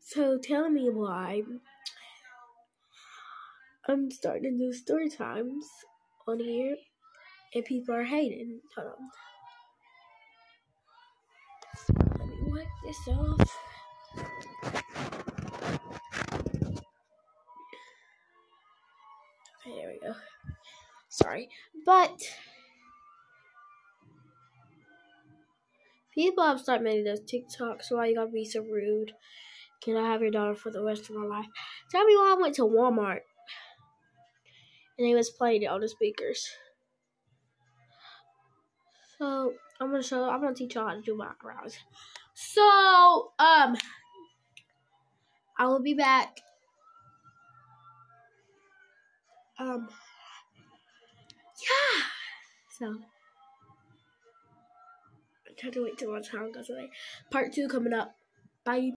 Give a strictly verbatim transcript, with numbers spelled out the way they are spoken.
So tell me why I'm starting to do story times on here and people are hating. Hold on. Let me wipe this off. Okay, there we go. Sorry. But people have started making those TikToks, so why you gotta be so rude? Can I have your daughter for the rest of my life? Tell me why I went to Walmart and they was playing it on the speakers. So I'm gonna show. I'm gonna teach y'all how to do my eyebrows. So um, I will be back. Um, yeah. So I try to wait till my time goes away. Part two coming up. Bye.